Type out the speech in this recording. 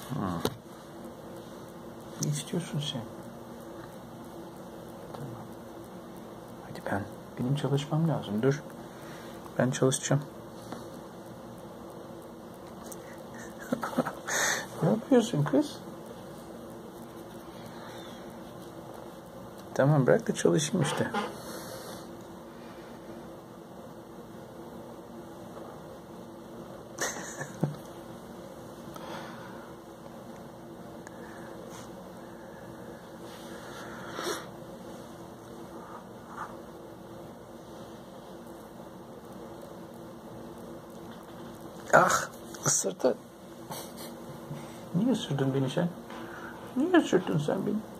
Ne istiyorsun sen? Tamam. Hadi benim çalışmam lazım. Dur. Ben çalışacağım. Ne yapıyorsun kız? Tamam, bırak da çalışayım işte. Ah, ısırdı. Niye ısırdın beni sen? Niye ısırdın sen beni?